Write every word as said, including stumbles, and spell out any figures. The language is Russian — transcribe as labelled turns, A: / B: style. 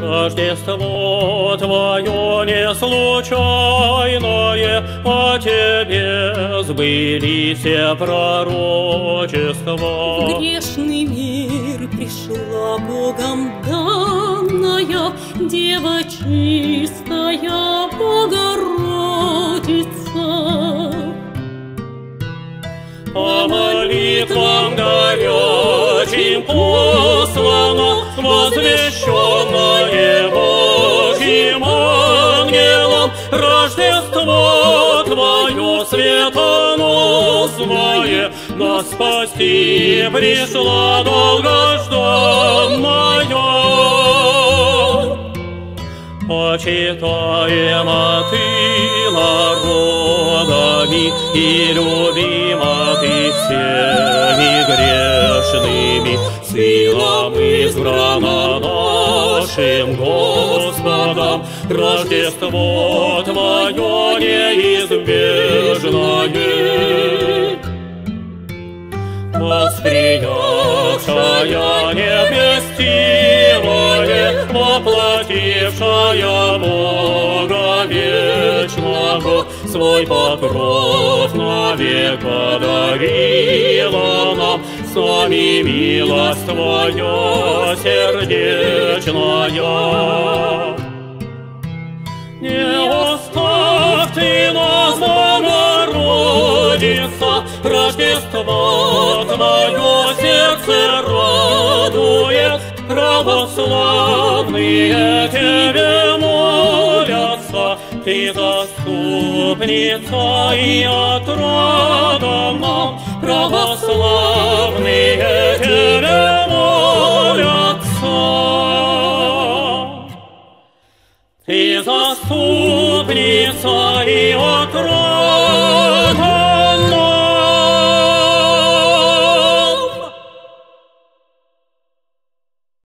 A: Рождество Твое не случайное, о Тебе сбылись все пророчества.
B: В грешный мир пришла Богом данная Дева чистая Богородица.
A: По молитвам горячим послана, возвещенное Божьим ангелом, Рождество Твое светоносное нас спасти пришла долгожданная. Почитаема Ты народами и любима Ты всеми грешными, силам избрана нашим Господом. Рождество Твое неизбежное, воспринявшая невместимое, воплотившая Бога вечного, свой покров навек подарила нам, с нами милость Твоя сердечная. Не оставь Ты нас, Богородица, Рождество Твое сердце радует, православные Тебе молятся, Ты заступница и отрада нам, православные Тебе молятся. Ты заступница и отрада